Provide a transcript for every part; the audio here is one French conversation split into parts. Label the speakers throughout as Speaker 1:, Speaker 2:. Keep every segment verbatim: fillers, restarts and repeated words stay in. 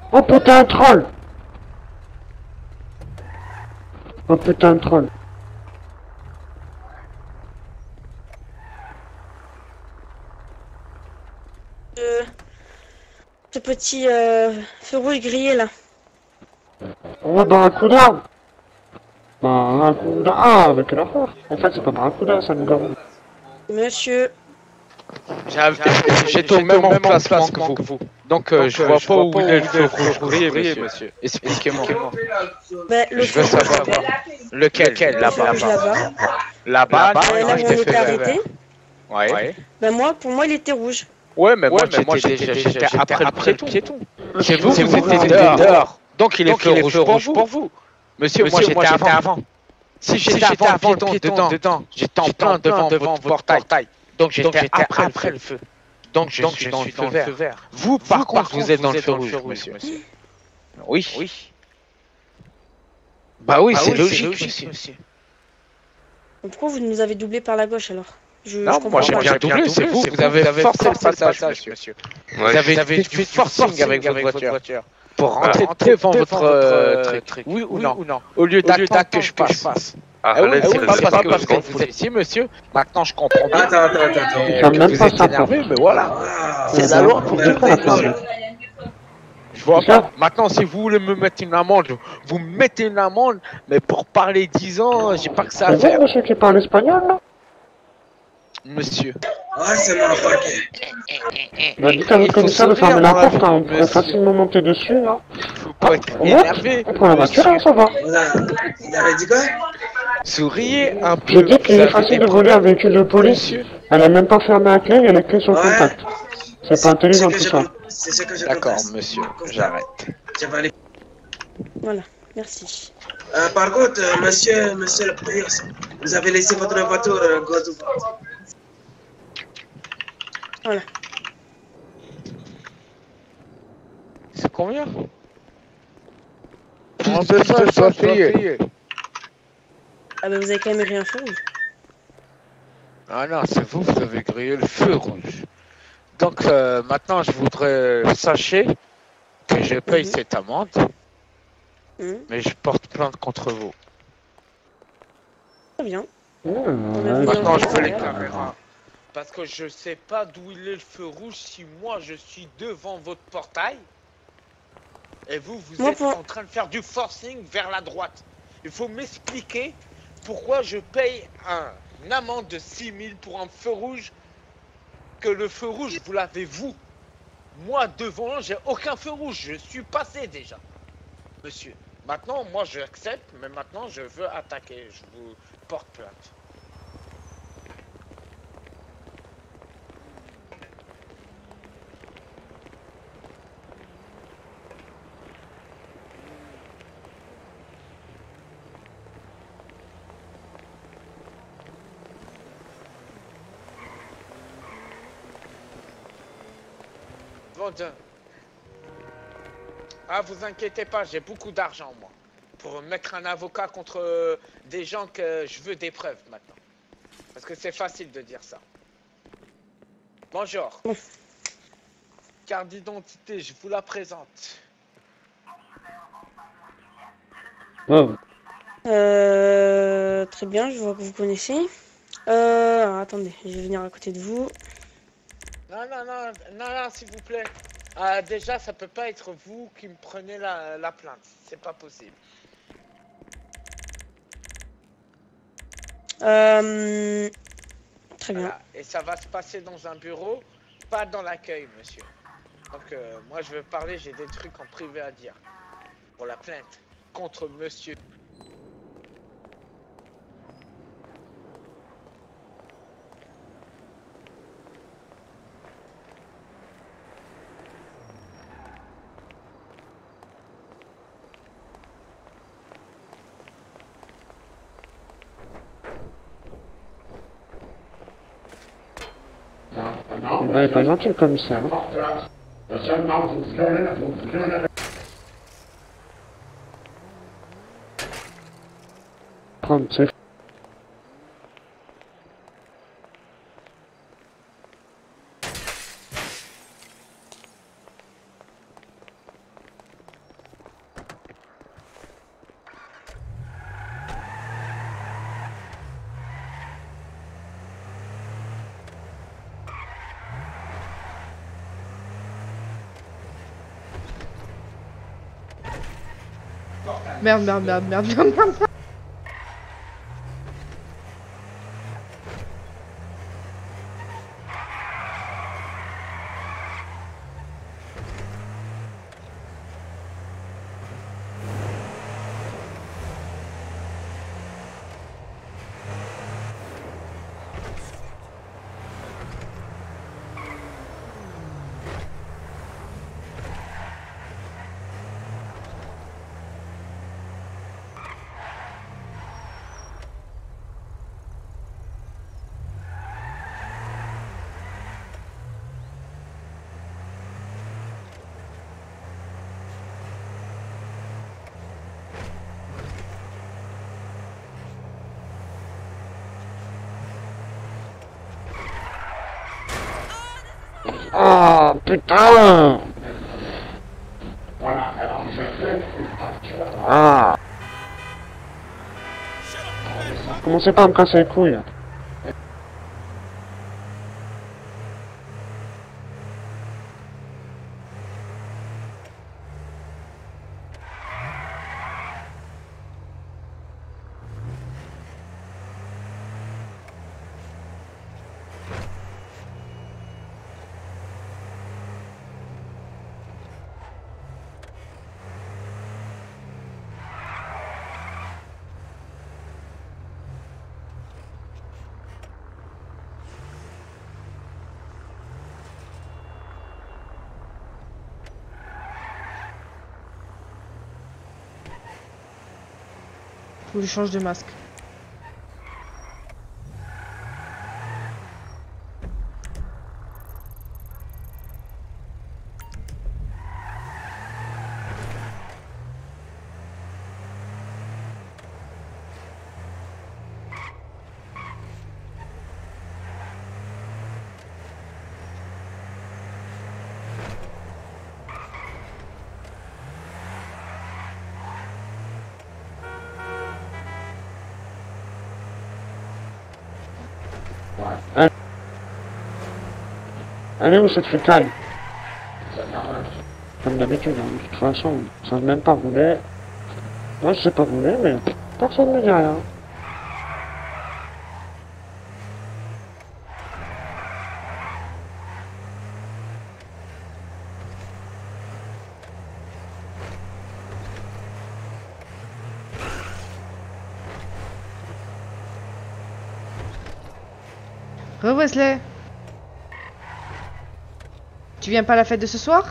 Speaker 1: Oh putain, un troll! Oh putain, un troll!
Speaker 2: Euh, ce petit euh, feu rouge grillé là.
Speaker 1: Oh, barracuda! Barracuda! Ah, avec la force! En fait, c'est pas barracuda, ça nous garde.
Speaker 2: Monsieur.
Speaker 3: J'étais au même emplacement que vous. vous. Donc, euh, Donc je, euh, vois je vois pas où il est le feu rouge briller, monsieur. monsieur. Expliquez-moi.
Speaker 2: Bah, le
Speaker 3: Je veux savoir. Lequel, lequel Là-bas.
Speaker 2: Là-bas.
Speaker 3: Là-bas,
Speaker 2: Là, là où on était arrêté.
Speaker 3: Ouais.
Speaker 2: Bah moi, pour moi, il était rouge.
Speaker 3: Ouais, mais moi, ouais, moi j'étais déjà après, après le piéton. C'est vous, vous étiez dehors. Donc, il est feu rouge pour vous. Pour vous. Monsieur, Monsieur, moi j'étais avant. avant. Si j'étais avant le piéton dedans, j'étais en plein devant votre portail. Donc j'étais après, après le feu. Donc je Donc, suis, je dans, suis le dans le feu vert. Vous, par, vous, contre, par contre, vous êtes dans, vous le, feu rouge, monsieur. monsieur. Oui. Oui. Bah oui, bah c'est oui, logique, logique, monsieur. monsieur.
Speaker 2: Pourquoi vous nous avez doublé par la gauche alors? Je,
Speaker 3: Non,
Speaker 2: je
Speaker 3: moi j'ai bien doublé, c'est vous, vous avez forcé le passage, monsieur. monsieur. Ouais, vous avez fait, fait du forcing avec votre voiture, voiture pour rentrer ah, devant votre euh, truc. Oui ou non, non. Au lieu d'attendre que je passe. Ah, ah oui, oui, pas parce que, parce que vous êtes ici, monsieur. Maintenant, je comprends bien.
Speaker 4: Attends, attends, attends.
Speaker 1: attends.
Speaker 3: Que vous êtes énervé, mais voilà. C'est la loi pour tout le monde, monsieur. Je vois pas. Maintenant, si vous voulez me mettre une amende, vous me mettez une amende, mais pour parler dix ans, j'ai pas que ça à faire.
Speaker 1: C'est vous, monsieur, qui parle espagnol, là?
Speaker 3: Monsieur.
Speaker 4: Ah, c'est mon paquet.
Speaker 1: Bah, dites à votre commissaire de fermer la porte, hein. On pourrait facilement monter dessus, là.
Speaker 3: Faut pas être énervé.
Speaker 1: On prend la voiture, hein, ça va.
Speaker 4: Vous avez dit quoi?
Speaker 3: Souriez un peu.
Speaker 1: J'ai dit qu'il est facile de voler un véhicule de police. Elle a même pas fermé la clé, il y a la clé sur le contact. C'est pas intelligent tout ça.
Speaker 3: D'accord, monsieur, j'arrête.
Speaker 2: Voilà, merci.
Speaker 4: Euh, par contre, euh, monsieur, monsieur le police, vous avez laissé votre voiture euh, gauche ou droite?
Speaker 2: Voilà.
Speaker 3: C'est combien? En deux ça, je dois payer.
Speaker 2: Ah bah vous avez quand même rien fait rouge.
Speaker 3: Ah non, c'est vous, vous avez grillé le feu rouge. Donc euh, maintenant, je voudrais sachez que je paye mm-hmm. cette amende, mm-hmm. mais je porte plainte contre vous.
Speaker 2: Très bien.
Speaker 1: Mmh,
Speaker 3: maintenant, je veux les caméras. Parce que je sais pas d'où il est le feu rouge si moi je suis devant votre portail et vous, vous moi, êtes pour... en train de faire du forcing vers la droite. Il faut m'expliquer pourquoi je paye un, une amende de six mille pour un feu rouge que le feu rouge, vous l'avez vous. Moi, devant, j'ai aucun feu rouge. Je suis passé déjà. Monsieur, maintenant, moi, je accepte, mais maintenant, je veux attaquer. Je vous porte plainte. Bon, ah, vous inquiétez pas, j'ai beaucoup d'argent, moi. Pour mettre un avocat contre euh, des gens que je veux des preuves, maintenant. Parce que c'est facile de dire ça. Bonjour. Carte d'identité, je vous la présente.
Speaker 1: Oh.
Speaker 2: Euh, très bien, je vois que vous connaissez. Euh, alors, attendez, je vais venir à côté de vous.
Speaker 3: Non, non, non, non, non, s'il vous plaît. Euh, déjà, ça peut pas être vous qui me prenez la, la plainte. C'est pas possible.
Speaker 2: Euh, très bien.
Speaker 3: Voilà. Et ça va se passer dans un bureau, pas dans l'accueil, monsieur. Donc, euh, moi, je veux parler, j'ai des trucs en privé à dire. Pour la plainte contre monsieur.
Speaker 1: Elle est pas gentille comme ça. trente,
Speaker 5: Merde, merde, merde, merde, merde, merde.
Speaker 1: Ah, putain! Ah! Commencez pas à me casser les couilles. Faut que je change de masque. Allez, allez où cette futaille? Comme d'habitude, hein. De toute façon, ça ne même pas rouler. Moi je sais pas rouler, mais personne ne dit rien.
Speaker 5: Re Wesley, tu viens pas à la fête de ce soir?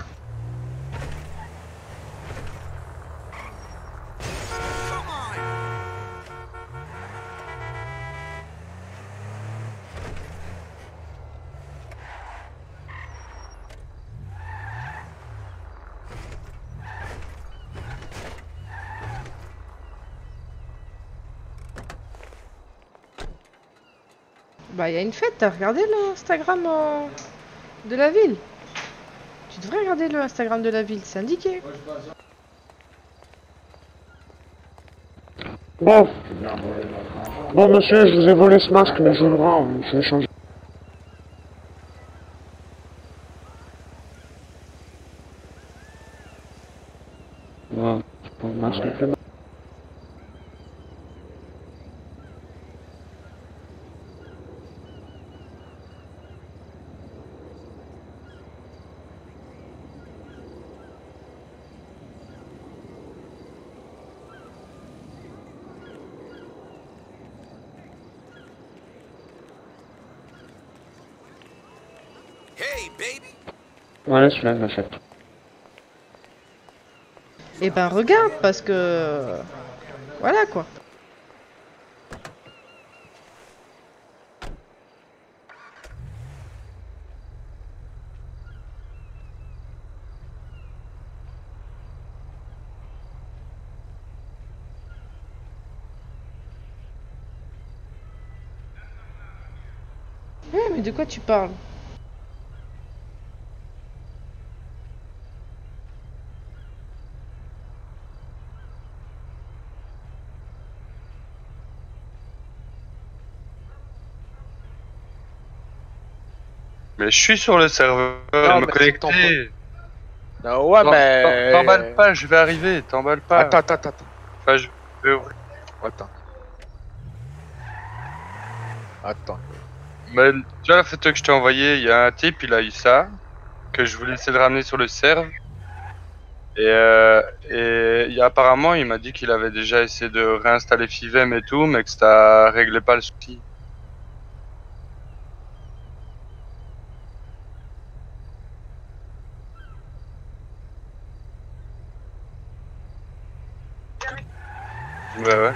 Speaker 5: Bah, il y a une fête, t'as regardé l'Instagram euh, de la ville? Tu devrais regarder le Instagram de la ville, c'est indiqué.
Speaker 1: Bon. Bon, monsieur, je vous ai volé ce masque, mais je vous le rends, je vais changer. Voilà, c'est pas le masque le plus mal. Voilà, celui-là, je l'achète.
Speaker 5: Eh ben regarde, parce que... Voilà quoi. Eh, mais de quoi tu parles?
Speaker 6: Mais je suis sur le serveur,
Speaker 3: Non,
Speaker 6: me
Speaker 3: mais
Speaker 6: connecter.
Speaker 3: Non, ouais, mais...
Speaker 6: T'emballes pas, je vais arriver, t'emballes pas.
Speaker 3: Attends, attends, attends.
Speaker 6: Enfin, je vais ouvrir.
Speaker 3: Attends. Attends.
Speaker 6: Mais tu vois la photo que je t'ai envoyée, il y a un type, il a eu ça, que je voulais essayer de ramener sur le serve. Et, euh, et il y a- apparemment, il m'a dit qu'il avait déjà essayé de réinstaller Fivem et tout, mais que ça réglait pas le souci. Ouais, ouais.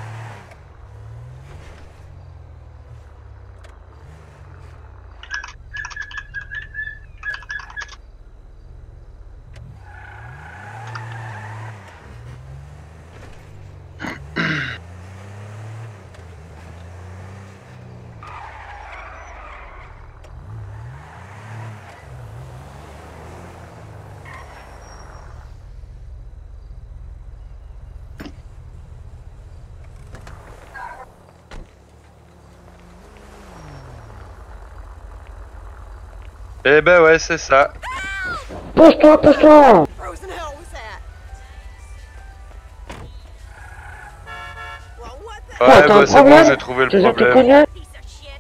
Speaker 6: Eh ben ouais, c'est ça.
Speaker 1: Pousse-toi, pousse-toi!
Speaker 7: Frozen hell was that? Well, what the
Speaker 1: Oh,
Speaker 6: Ouais,
Speaker 1: t'as
Speaker 6: bah
Speaker 1: un
Speaker 6: c'est bon,
Speaker 1: problème?
Speaker 6: j'ai trouvé le
Speaker 1: Tu sais que tu
Speaker 6: problème.
Speaker 1: connais?
Speaker 7: piece of shit?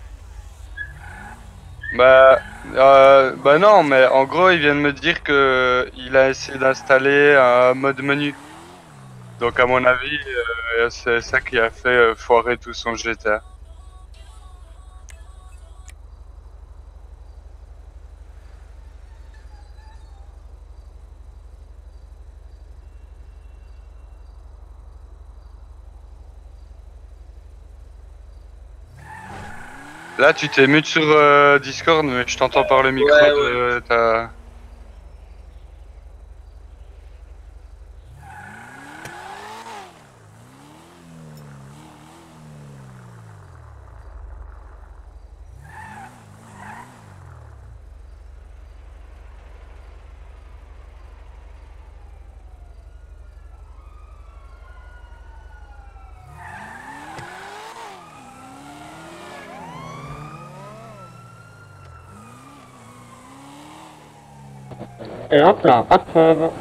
Speaker 6: Bah, euh, bah non, mais en gros, il vient de me dire que il a essayé d'installer un mode menu. Donc à mon avis, euh, c'est ça qui a fait euh, foirer tout son G T A. Là, tu t'es mute sur euh, Discord, mais je t'entends par le micro
Speaker 4: Ouais,
Speaker 6: de ta...
Speaker 1: Et hop là, pas de preuve.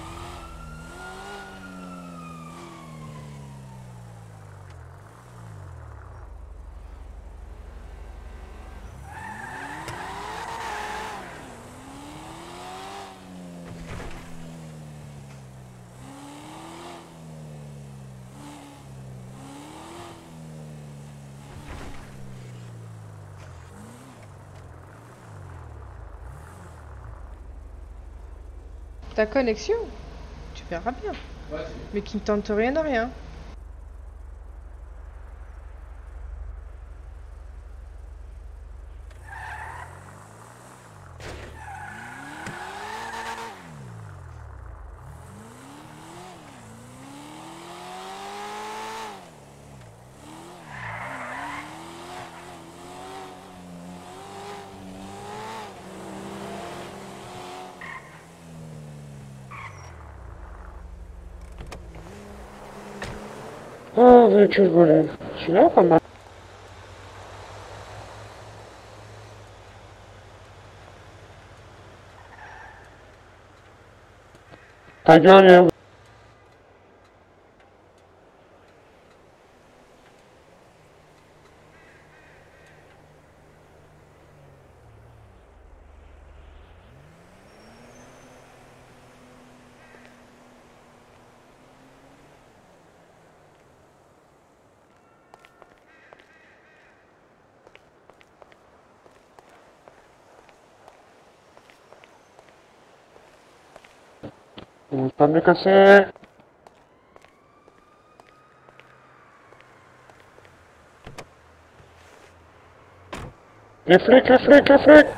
Speaker 5: Ta connexion, tu verras bien. Mais qui ne tente rien à rien.
Speaker 1: Oh, véhicule volé. Celui-là, pas mal. Ta gueule, Léo. On va pas me casser. Les flics, les flics, les flics!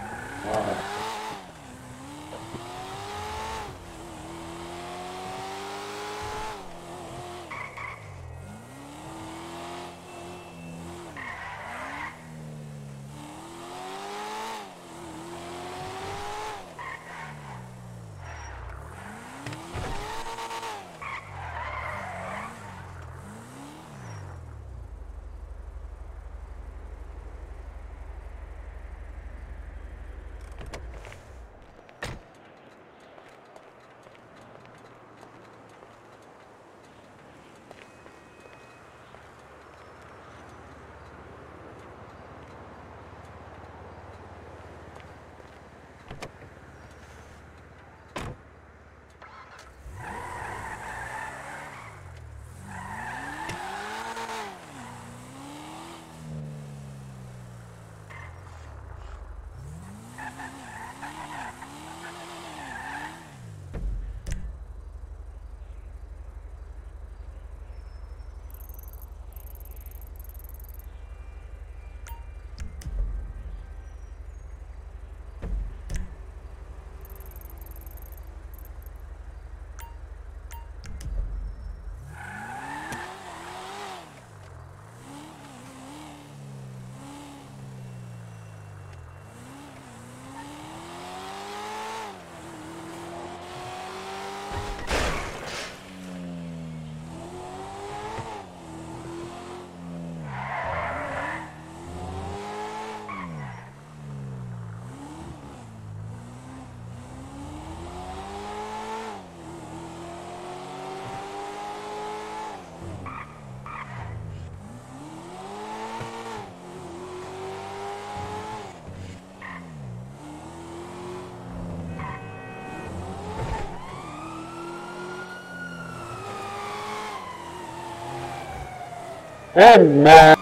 Speaker 1: Eh merde.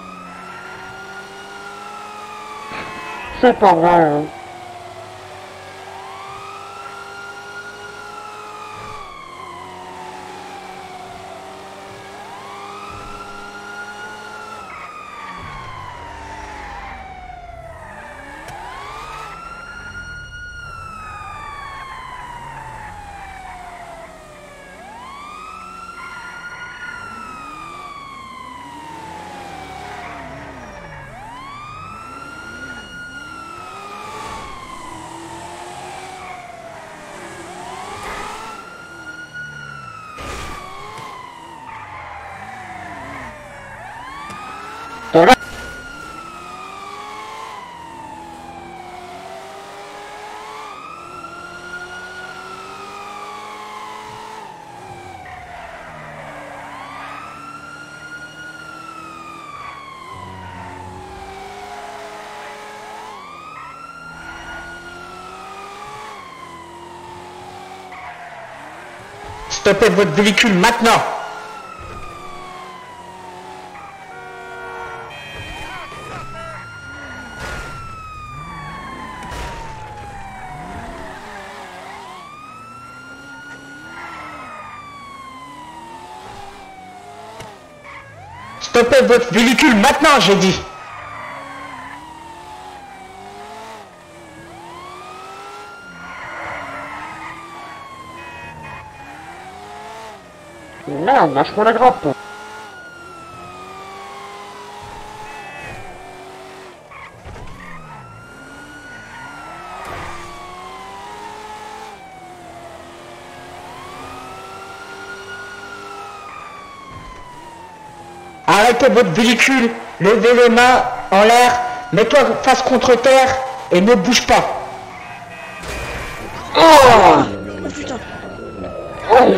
Speaker 1: C'est pas vrai, hein.
Speaker 7: Stoppez votre véhicule maintenant! Stoppez votre véhicule maintenant, j'ai dit!
Speaker 1: Merde, lâche-moi la grappe.
Speaker 7: Arrêtez votre véhicule, levez les mains en l'air, mets-toi face contre terre et ne bouge pas.
Speaker 1: Oh,
Speaker 2: Oh putain.
Speaker 1: oh.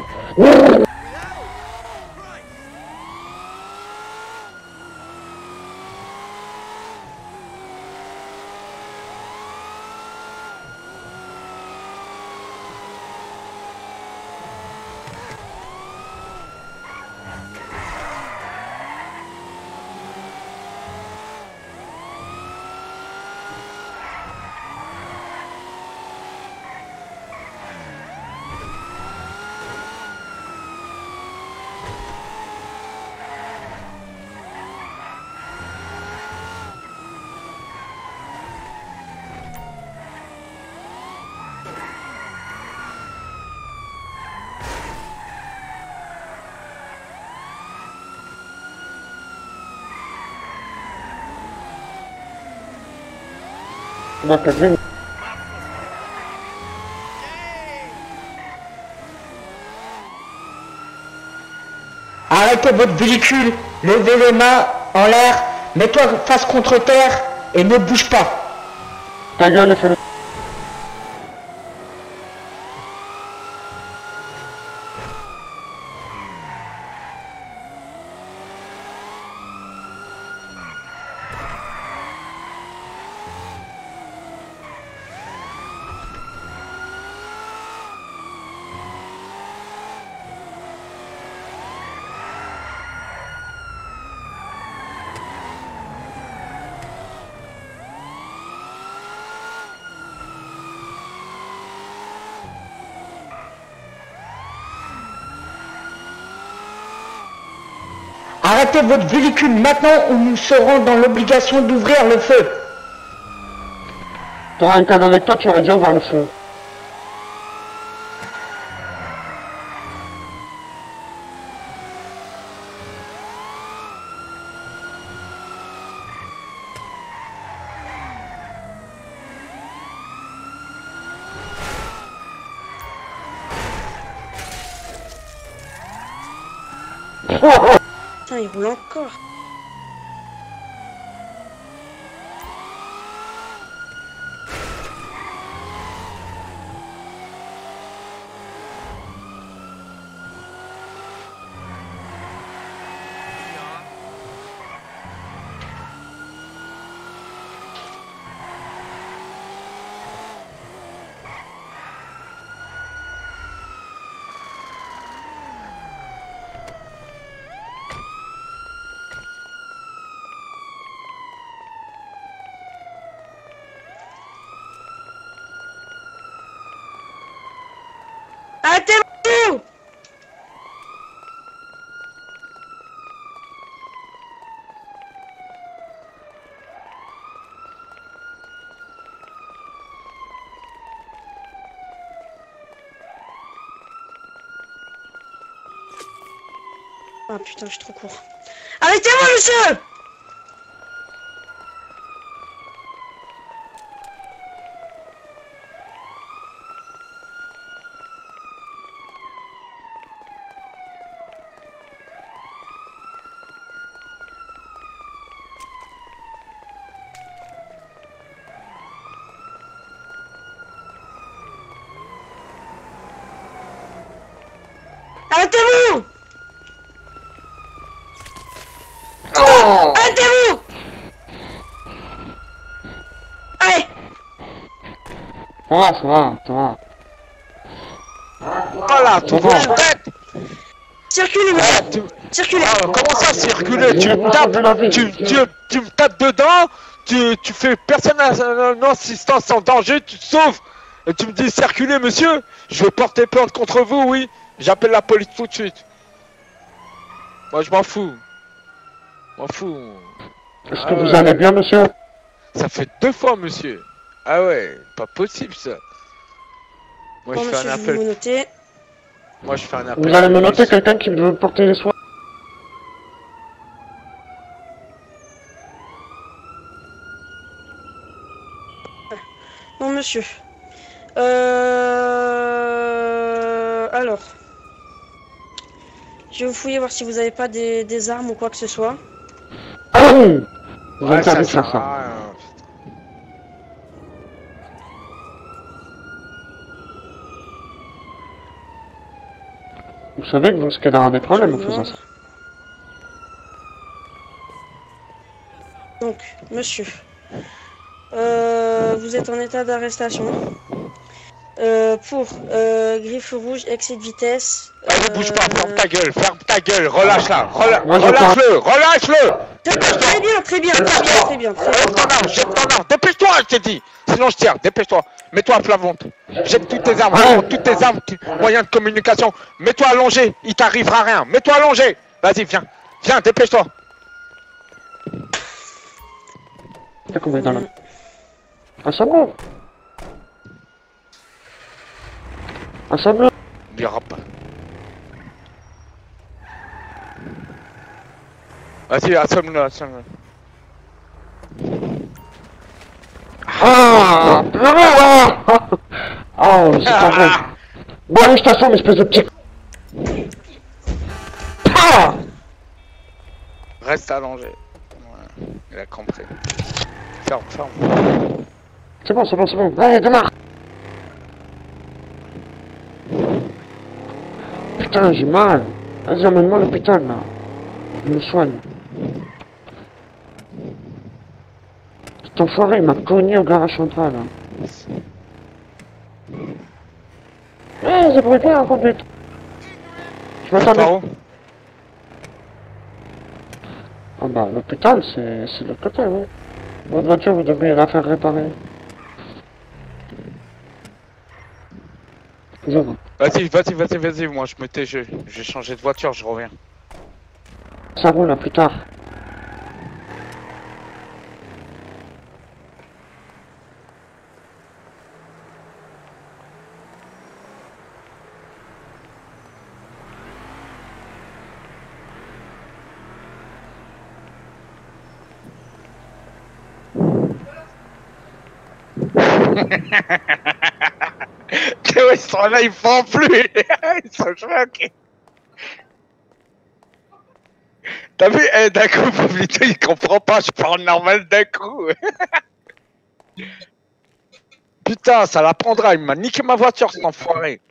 Speaker 1: Ma cousine.
Speaker 7: Arrêtez votre véhicule, levez les mains en l'air, mets-toi face contre terre et ne bouge pas.
Speaker 1: Ta gueule, fais-le.
Speaker 7: Arrêtez votre véhicule maintenant ou nous serons dans l'obligation d'ouvrir le feu.
Speaker 1: T'auras un cadre avec toi, tu aurais dû ouvrir le feu.
Speaker 2: Putain, il roule encore. Arrêtez-vous! Ah putain, je suis trop court. Arrêtez-moi, monsieur! Arrêtez-vous!
Speaker 7: Oh.
Speaker 2: Arrêtez-vous! Allez!
Speaker 1: Ça va, ça va, ça va.
Speaker 3: Voilà, tu vois la tête.
Speaker 2: Circulez, monsieur! Circulez!
Speaker 3: Ah, comment ça circuler? Tu me tapes, tu, tu, tu me tapes dedans, tu, tu fais personne en assistance en danger, tu te sauves. Et tu me dis circulez, monsieur? Je vais porter plainte contre vous, oui. J'appelle la police tout de suite. Moi, je m'en fous. Je m'en fous.
Speaker 1: Est-ce
Speaker 3: Ah
Speaker 1: que vous
Speaker 3: ouais.
Speaker 1: allez bien, monsieur?
Speaker 3: Ça fait deux fois, monsieur. Ah ouais, pas possible, ça. Moi,
Speaker 2: Bon,
Speaker 3: je fais
Speaker 2: monsieur,
Speaker 3: un
Speaker 2: je vais vous
Speaker 3: appel.
Speaker 2: noter.
Speaker 3: Moi, je fais un appel.
Speaker 1: Vous allez me noter quelqu'un qui veut porter les soins?
Speaker 2: Non, monsieur. Euh... Alors. Je vais vous fouiller voir si vous avez pas des, des armes ou quoi que ce soit.
Speaker 1: Ah oui! Vous
Speaker 3: Ouais,
Speaker 1: êtes
Speaker 3: ça
Speaker 1: allé
Speaker 3: sert
Speaker 1: faire ça.
Speaker 3: à rien.
Speaker 1: Vous savez que vous risquez d'avoir des problèmes en faisant ça.
Speaker 2: Donc, monsieur. Euh, vous êtes en état d'arrestation. Euh, pour euh, griffe rouge, excès de vitesse.
Speaker 3: Allez, bouge pas, ferme
Speaker 2: euh,
Speaker 3: ta gueule, ferme ta gueule, relâche-la, rela-
Speaker 1: Moi, je
Speaker 3: relâche-le, relâche-le.
Speaker 2: Très bien, très bien, très bien, très bien, très bien.
Speaker 3: Jette ton arme, jette ton arme, dépêche-toi, je t'ai dit. Sinon je tire, dépêche-toi. Mets-toi à plat ventre. Jette toutes tes armes, vraiment, toutes tes armes, tu- moyens de communication. Mets-toi allongé, il t'arrivera rien. Mets-toi allongé. Vas-y, viens, viens, dépêche-toi.
Speaker 1: C'est combien dans la... Un sablon! Un sablon!
Speaker 3: Il ira pas. Vas-y, assomme-le, assomme-le.
Speaker 1: Ah! Ah! Oh, c'est pas vrai! Bon, allez, je t'assomme, espèce de petit... Ah!
Speaker 3: Reste allongé. Ouais, il a compris. Ferme, ferme.
Speaker 1: C'est bon, c'est bon, c'est bon. Allez, démarre! Putain, j'ai mal. Vas-y, emmène-moi à l'hôpital, là. Je me soigne. Cet enfoiré, il m'a cogné au garage central, là. Eh, c'est bruit bien, en conduite. Je m'attendais.
Speaker 3: Par où?
Speaker 1: Ah bah, l'hôpital, c'est c'est de l'autre côté, oui. Votre voiture, vous devriez la faire réparer. Je vois.
Speaker 3: Vas-y, vas-y, vas-y, vas-y, moi je me tais, je, je vais changer de voiture, je reviens.
Speaker 1: Ça roule, à plus tard.
Speaker 3: Ils sont là, ils font plus. Ils sont choqués. T'as vu, eh, d'un coup, Pablito, il comprend pas, je parle normal d'un coup. Putain, ça l'apprendra, il m'a niqué ma voiture, cet enfoiré.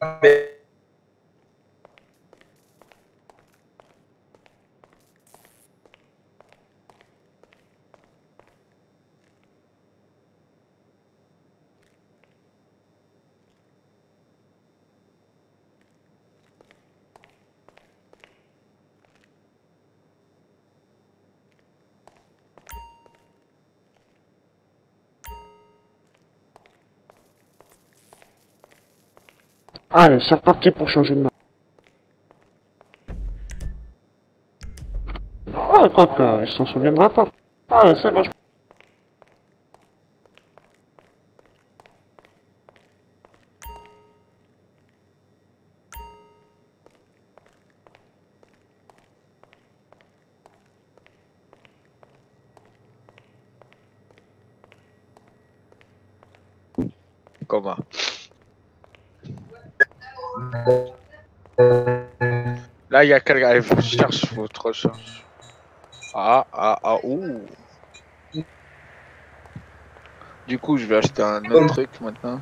Speaker 1: Allez, c'est reparti pour changer de main. Oh, quoi que, il s'en souviendra pas. Allez, c'est bon.
Speaker 3: Comment? Là, il y a quelqu'un, il faut que je cherche votre recherche. Ah, ah, ah, ouh. Du coup, je vais acheter un autre truc maintenant.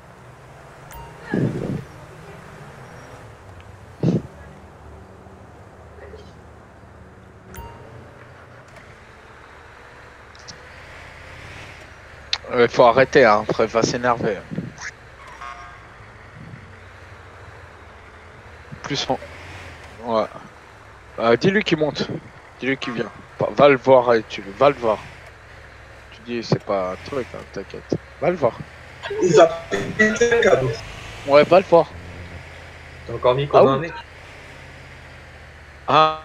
Speaker 3: Il euh, faut arrêter, hein, après il va s'énerver. Plus on... Ouais. Euh, dis-lui qu'il monte. Dis-lui qu'il vient. Va le voir, et tu va le voir. Tu dis c'est pas un truc, hein, t'inquiète. Va le voir.
Speaker 4: Il va péter le cadeau.
Speaker 3: Ouais, va le voir.
Speaker 8: T'as encore mis comme
Speaker 3: Ah,
Speaker 8: un
Speaker 3: oui.
Speaker 8: mec.
Speaker 3: Ah.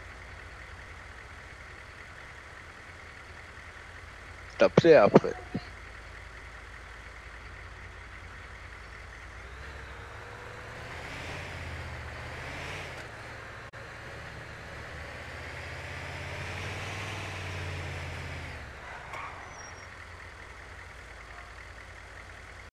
Speaker 3: T'appeler après.